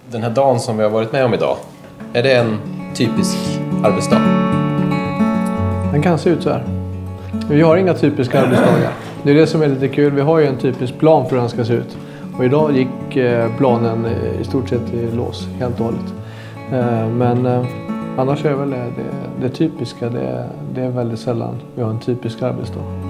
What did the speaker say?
Den här dagen som vi har varit med om idag, är det en typisk arbetsdag? Den kan se ut så här. Vi har inga typiska arbetsdagar. Det är det som är lite kul. Vi har ju en typisk plan för hur den ska se ut. Och idag gick planen i stort sett i lås helt och hållet. Men annars är väl det typiska. Det är väldigt sällan vi har en typisk arbetsdag.